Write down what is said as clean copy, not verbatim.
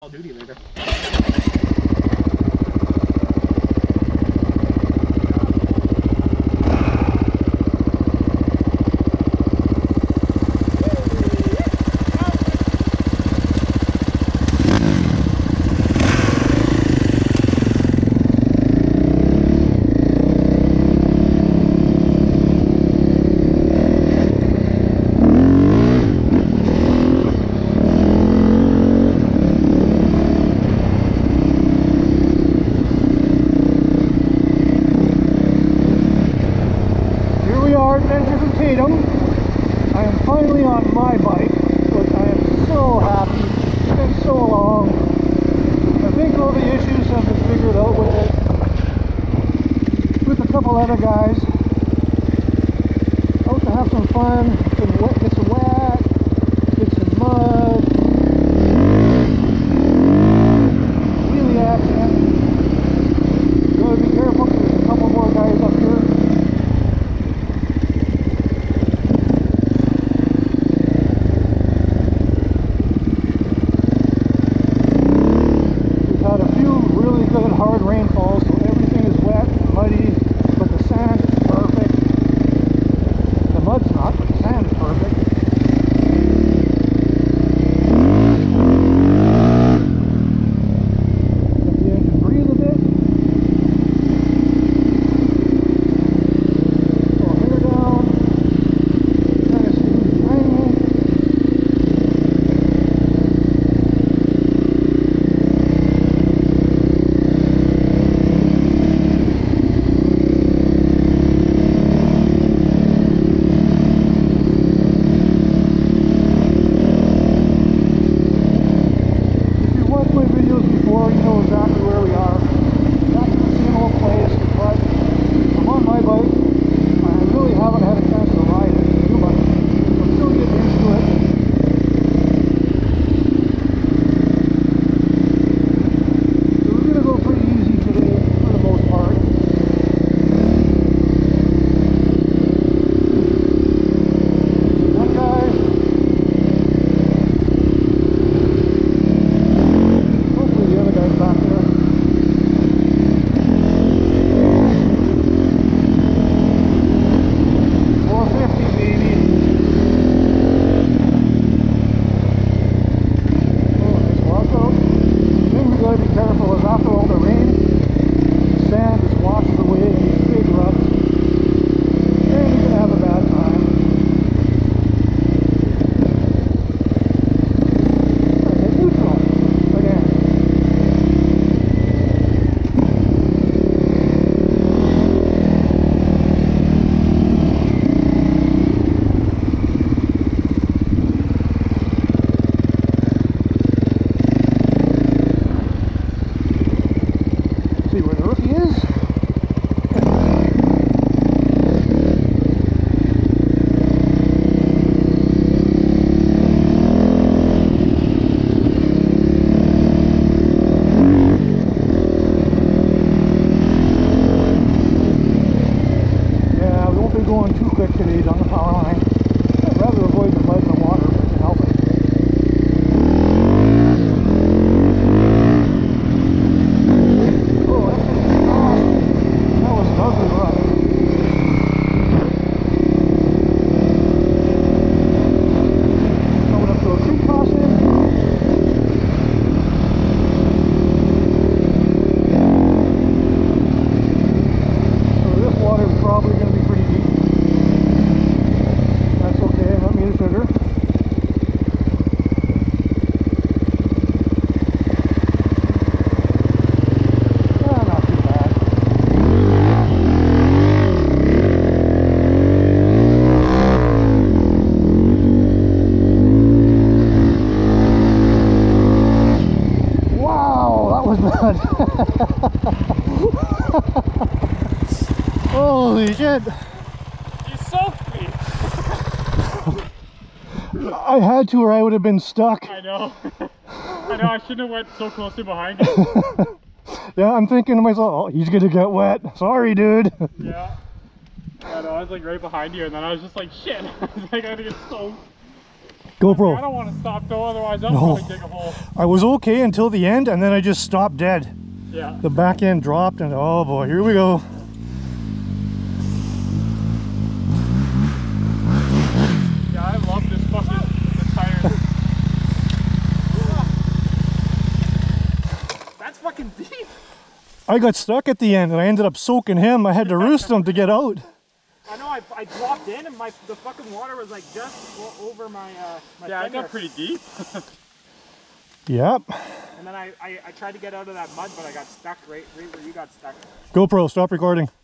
Call of Duty later. I am finally on my bike, which I am so happy. It's been so long. I think all the issues have been figured out with it. With a couple other guys. Out to have some fun, get some wet, get some mud. Really action. Gotta be careful because there's a couple more guys up here. Hard rainfall, so everything is wet and muddy, but the sand is perfect. The mud's not, but the sand is perfect. Let the engine breathe a bit. Pull hair down. Kind of see who's behind me. Going too quick today on the power line. I'd rather avoid the mud and the water if I can help it. Oh, that's awesome. That was an ugly run. Coming up to a creek crossing. So this water is probably going to be pretty deep. That's okay, not me to sugar. Yeah, not too bad. Wow, that was bad. Holy shit. I had to, or I would have been stuck. I know. I know, I shouldn't have went so closely behind you. Yeah, I'm thinking to myself, oh, he's gonna get wet. Sorry, dude. Yeah. I know, I was like right behind you, and then I was just like, shit. I was like, I gotta get soaked. GoPro. I don't want to stop though, otherwise I'll No. probably dig a hole. I was okay until the end, and then I just stopped dead. Yeah. The back end dropped, and oh boy, here we go. Yeah, I love this this tire. That's fucking deep. I got stuck at the end, and I ended up soaking him. I had to roost him to get out. I know, I dropped in and the fucking water was like just over my yeah, finger. I got pretty deep. Yep. And then I tried to get out of that mud, but I got stuck right where you got stuck. GoPro, stop recording.